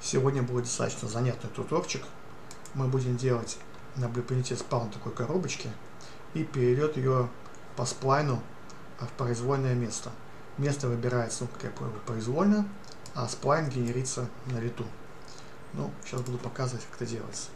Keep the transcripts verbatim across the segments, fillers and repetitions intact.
Сегодня будет достаточно занятный туторчик. Мы будем делать на блюпринте спаун такой коробочки и переведет ее по сплайну в произвольное место. Место выбирается, ну, как я понял, произвольно, а сплайн генерится на лету. Ну, сейчас буду показывать, как это делается.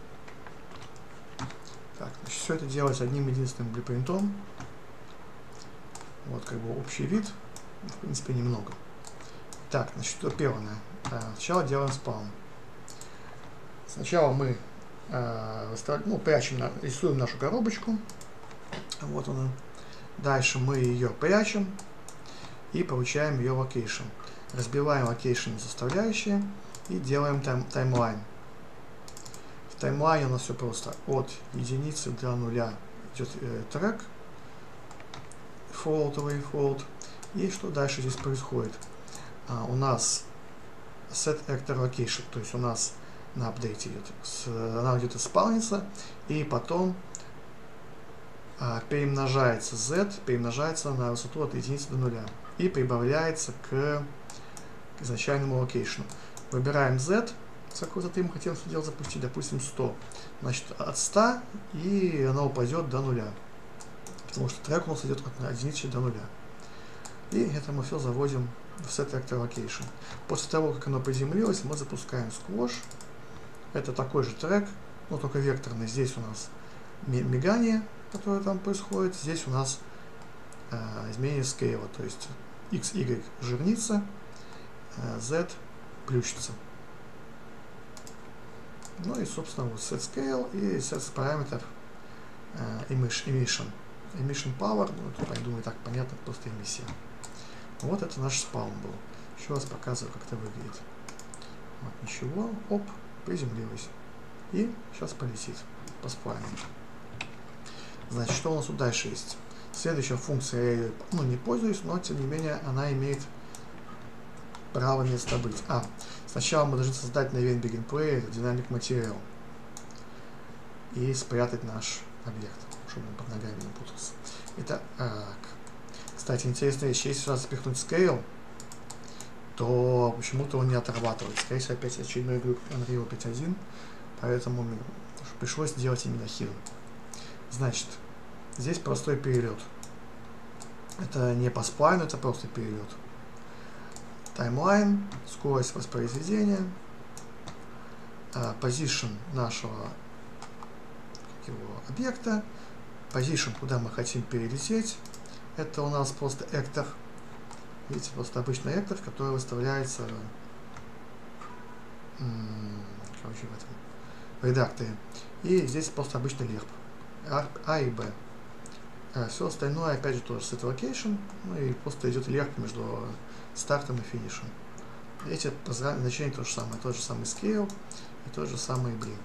Так, значит, все это делается одним единственным блюпринтом. Вот как бы общий вид, в принципе, немного. Так, значит, что первое? Сначала делаем спаун. Сначала мы э, ну, прячем, рисуем нашу коробочку. Вот она. Дальше мы ее прячем и получаем ее локейшн. Разбиваем локейшн на составляющие и делаем тайм, таймлайн. В таймлайне у нас все просто. От единицы до нуля идет э, трек. Фолтовый фолт. И что дальше здесь происходит? А, у нас set actor location, то есть у нас на апдейте идет, с, она где-то спаунится, и потом а, перемножается z, перемножается на высоту от единицы до нуля и прибавляется к, к изначальному локейшну. Выбираем z, с какой высоты мы хотим это дело запустить, допустим сто, значит от ста, и она упадет до нуля, потому что трек у нас идет от единицы до нуля. И это мы все заводим в set actor location. После того, как оно приземлилось, мы запускаем squash. Это такой же трек, но только векторный. Здесь у нас мигание, которое там происходит. Здесь у нас э, изменение скейла, то есть x, y жирнится, э, z плющится. Ну и, собственно, вот set scale и set параметр э, emission. Emission power, ну, тут, я думаю, так понятно, просто эмиссия. Вот это наш спаун был. Еще раз показываю, как это выглядит. Вот, ничего, оп, приземлилось. И сейчас полетит по сплайну. Значит, что у нас тут дальше есть? Следующая функция, я ее, ну, не пользуюсь, но тем не менее она имеет право место быть. А, сначала мы должны создать на event begin play dynamic material и спрятать наш объект, чтобы он под ногами не путался. Итак, кстати, интересная вещь, если сюда запихнуть scale, то почему-то он не отрабатывает. Скорее всего, опять очередной игрок Unreal пять точка один, поэтому пришлось сделать именно hidden. Значит, здесь простой перелет. Это не по сплайну, это просто перелет. Таймлайн, скорость воспроизведения, position нашего его объекта, position, куда мы хотим перелететь. Это у нас просто actor. Видите, просто обычный actor, который выставляется короче, в этом в редакторе. И здесь просто обычный лерп. А и Б. А все остальное, опять же, тоже set location. Ну и просто идет лерп между стартом и финишем. Эти значения то же самое. Тот же самый scale и тот же самый blink.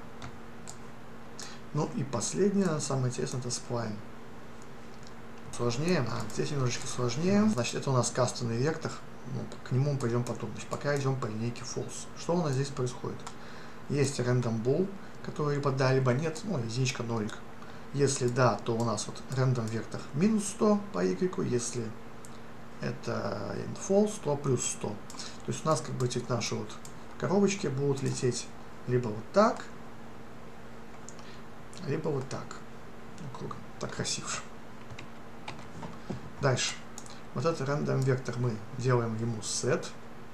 Ну и последнее, самое интересное, это spline. Сложнее, а здесь немножечко сложнее. Значит, это у нас кастомный вектор. Ну, к нему мы пойдем потом. Значит, пока идем по линейке false. Что у нас здесь происходит? Есть random bool, который либо да, либо нет, ну, единичка, нолик. Если да, то у нас вот random вектор минус сто по y, если это false, то плюс сто. То есть у нас как бы эти наши вот коробочки будут лететь либо вот так, либо вот так. Ну, кругом. Так красиво. Дальше. Вот этот random вектор мы делаем ему set.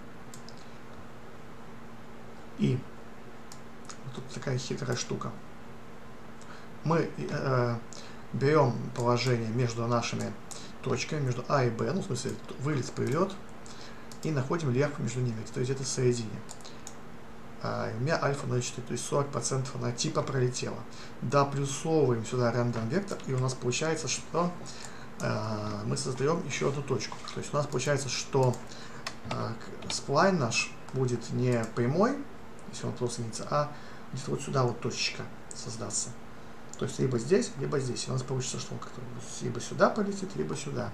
И вот тут такая хитрая штука. Мы э, берем положение между нашими точками, между А и Б, ну в смысле вылет, прилет, и находим лерп между ними, то есть где-то в середине. А, у меня альфа ноль целых четыре, то есть сорок процентов она типа пролетела. Доплюсовываем сюда random вектор, и у нас получается, что э, мы создаем еще одну точку. То есть у нас получается, что э, сплайн наш будет не прямой, если он просто не а где-то вот сюда вот точечка создаться. То есть либо здесь, либо здесь. И у нас получится, что он как-то либо сюда полетит, либо сюда.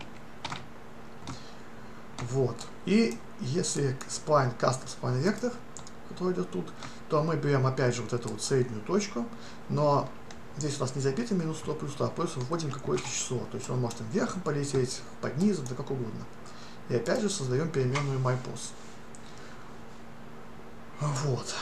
Вот. И если сплайн, custom spline вектор, который идет тут, то мы берем опять же вот эту вот среднюю точку, но здесь у нас не запито минус сто плюс сто, а просто вводим какое-то число. То есть он может там вверхом полететь, под низом, да как угодно. И опять же создаем переменную myPos. Вот.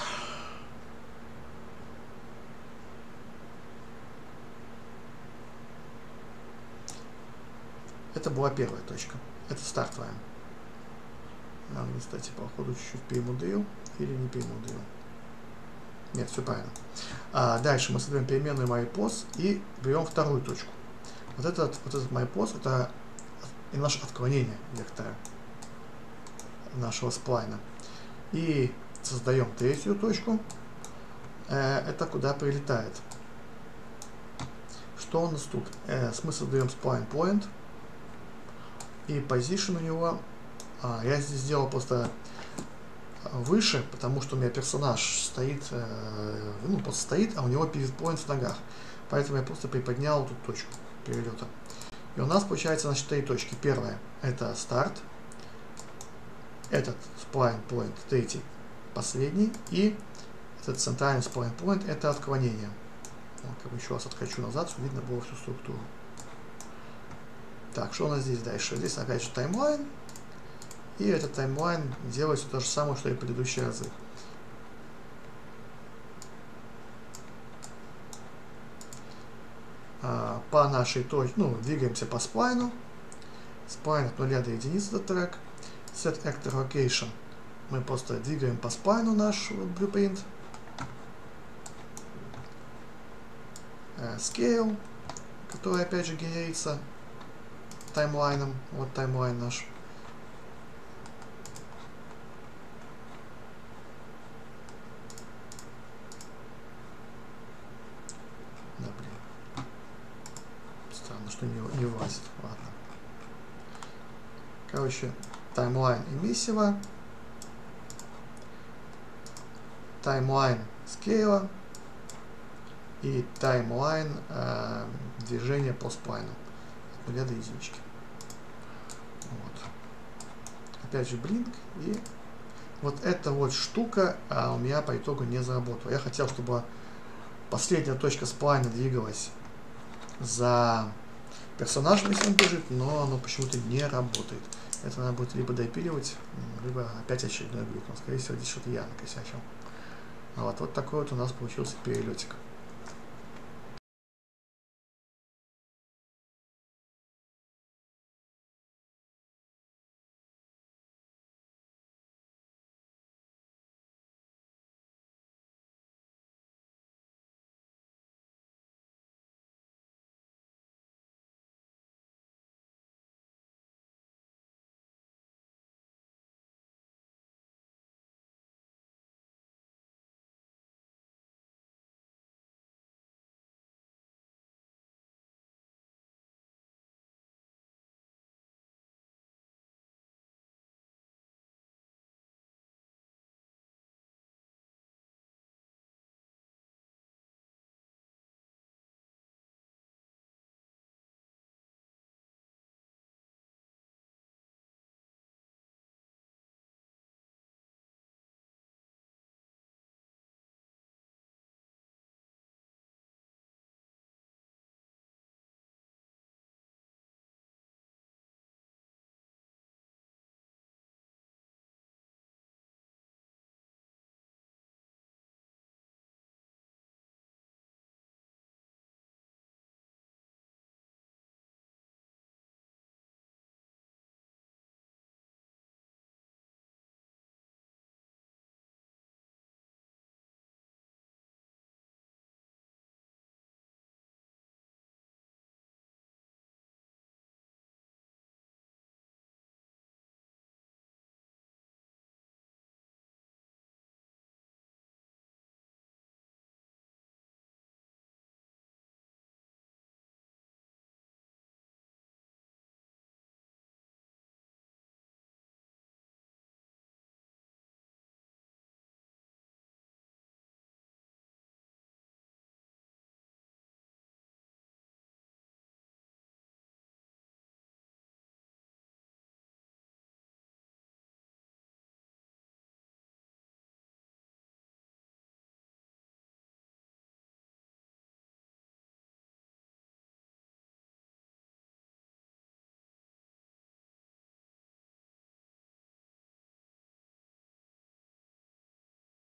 Это была первая точка. Это стартовая. Надо, кстати, походу чуть-чуть перемудрил или не перемудрил. Нет, все правильно. А дальше мы создаем переменную myPos и берем вторую точку. Вот этот, вот этот myPos это и наше отклонение вектора нашего сплайна. И создаем третью точку. Это куда прилетает. Что у нас тут? Мы создаем spline point. И position у него, а, я здесь сделал просто выше, потому что у меня персонаж стоит, э, ну, просто стоит, а у него pivot point в ногах. Поэтому я просто приподнял эту точку перелета. И у нас получается, значит, три точки. Первая это старт, этот spline point, третий, последний, и этот центральный spline point это отклонение. Вот, как бы еще раз откачу назад, чтобы видно было всю структуру. Так, что у нас здесь дальше? Здесь опять же таймлайн. И этот таймлайн делает то же самое, что и предыдущие разы. А, по нашей точке, ну, двигаемся по сплайну. Сплайн от нуля до единицы этот трек. Set actor location. Мы просто двигаем по сплайну наш вот, blueprint. Scale, который опять же генерится таймлайном. Вот таймлайн наш. Да, блин. Странно, что не, не влазит. Ладно. Короче, таймлайн эмиссива. Таймлайн скейла. И таймлайн э, движения по сплайну. От нуля до единички. Вот. Опять же блинк. И вот эта вот штука а, у меня по итогу не заработала. Я хотел, чтобы последняя точка сплайна двигалась за персонажем, если он бежит, но оно почему-то не работает. Это надо будет либо допиливать, либо опять очередной глюк. Но, скорее всего, здесь что-то я накосячил. Вот, вот такой вот у нас получился перелетик.